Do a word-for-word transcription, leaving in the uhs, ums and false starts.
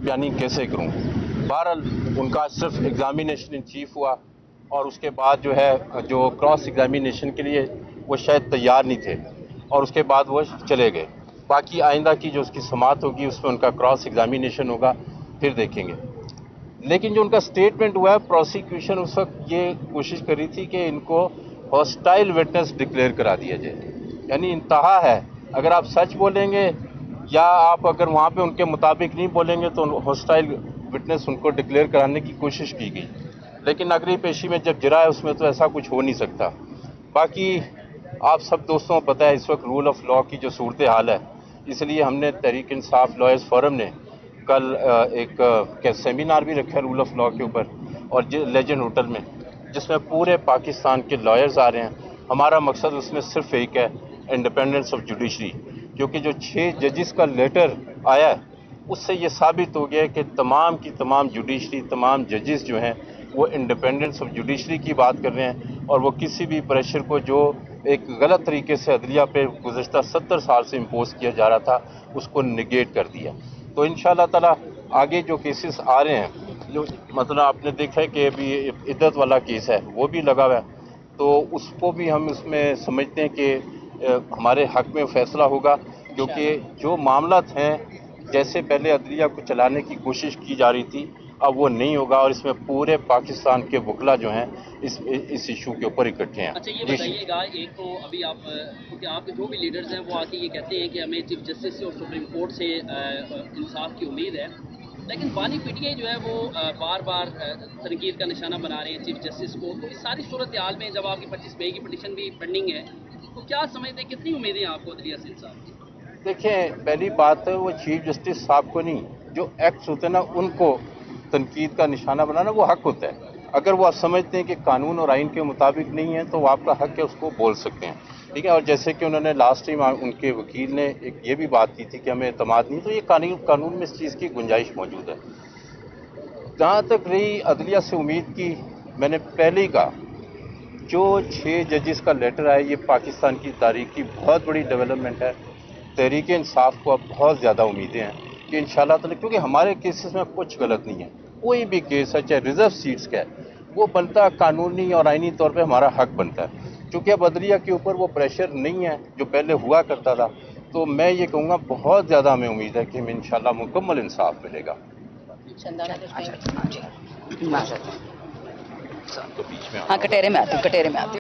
यानी कैसे करूं। बहरहाल उनका सिर्फ एग्जामिनेशन इन चीफ हुआ और उसके बाद जो है जो क्रॉस एग्जामिनेशन के लिए वो शायद तैयार नहीं थे और उसके बाद वो चले गए। बाकी आइंदा की जो उसकी समाअत होगी उसमें उनका क्रॉस एग्जामिनेशन होगा, फिर देखेंगे। लेकिन जो उनका स्टेटमेंट हुआ है, प्रोसिक्यूशन उस वक्त ये कोशिश करी थी कि इनको हॉस्टाइल विटनेस डिक्लेयर करा दिया जाए, यानी इंतहा है। अगर आप सच बोलेंगे या आप अगर वहाँ पे उनके मुताबिक नहीं बोलेंगे तो हॉस्टाइल विटनेस उनको डिक्लेयर कराने की कोशिश की गई, लेकिन नगरी पेशी में जब जरा है उसमें तो ऐसा कुछ हो नहीं सकता। बाकी आप सब दोस्तों को पता है इस वक्त रूल ऑफ लॉ की जो सूरत हाल है, इसलिए हमने तहरीक इंसाफ लॉयर्स फोरम ने कल एक सेमिनार भी रखा है रूल ऑफ लॉ के ऊपर और लेजेंड होटल में, जिसमें पूरे पाकिस्तान के लॉयर्स आ रहे हैं। हमारा मकसद उसमें सिर्फ एक है, इंडिपेंडेंस ऑफ जुडिशरी, क्योंकि जो छः जजिस का लेटर आया है उससे ये साबित हो गया है कि तमाम की तमाम जुडिशरी, तमाम जजिस जो हैं वो इंडिपेंडेंस ऑफ जुडिशरी की बात कर रहे हैं और वो किसी भी प्रेशर को जो एक गलत तरीके से अदलिया पे गुज़श्ता सत्तर साल से इम्पोज किया जा रहा था उसको निगेट कर दिया। तो इंशाअल्लाह ताला आगे जो केसेस आ रहे हैं, जो मतलब आपने देखा है कि अभी इद्दत वाला केस है वो भी लगा हुआ है, तो उसको भी हम इसमें समझते हैं कि हमारे हक में फैसला होगा, क्योंकि जो मामला हैं जैसे पहले अदलिया को चलाने की कोशिश की जा रही थी अब वो नहीं होगा और इसमें पूरे पाकिस्तान के वकला जो हैं इस इस इशू के ऊपर इकट्ठे हैं। अच्छा ये बताइएगा, एक तो अभी आप क्योंकि आपके जो भी लीडर्स हैं वो आके ये कहते हैं कि हमें चीफ जस्टिस से और सुप्रीम कोर्ट से इंसाफ की उम्मीद है, लेकिन बानी पीटीआई जो है वो बार बार तनकीद का निशाना बना रहे हैं चीफ जस्टिस को। तो इस सारी सूरत हाल में जब आपकी पच्चीस मई की पटिशन भी पेंडिंग है, तो क्या समझते हैं कितनी उम्मीदें हैं आपको अदलिया से इंसाफ की? देखिए, पहली बात है वो चीफ जस्टिस साहब को नहीं, जो एक्ट्स होते हैं ना उनको तनकीद का निशाना बनाना वो हक होता है। अगर वो आप समझते हैं कि कानून और आइन के मुताबिक नहीं है तो वो आपका हक है, उसको बोल सकते हैं, ठीक है। और जैसे कि उन्होंने लास्ट टाइम उनके वकील ने एक ये भी बात की थी कि हमें एतमाद नहीं, तो ये कानून कानून में इस चीज़ की गुंजाइश मौजूद है। जहाँ तक रही अदलिया से उम्मीद की, मैंने पहले ही कहा जो छः जजिस का लेटर आया ये पाकिस्तान की तारीख की बहुत बड़ी डेवलपमेंट है। तहरीक इंसाफ को अब बहुत ज़्यादा उम्मीदें हैं कि इंशाअल्लाह ताला, क्योंकि हमारे केसेस में कुछ गलत नहीं है, कोई भी केस है चाहे रिजर्व सीट्स का है वो बनता कानूनी और आइनी तौर पे हमारा हक बनता है। क्योंकि अब अदलिया के ऊपर वो प्रेशर नहीं है जो पहले हुआ करता था, तो मैं ये कहूँगा बहुत ज़्यादा हमें उम्मीद है कि हमें इंशाअल्लाह मुकम्मल इंसाफ मिलेगा। हाँ, कटेरे में आती हूँ, कटेरे में आती हूँ।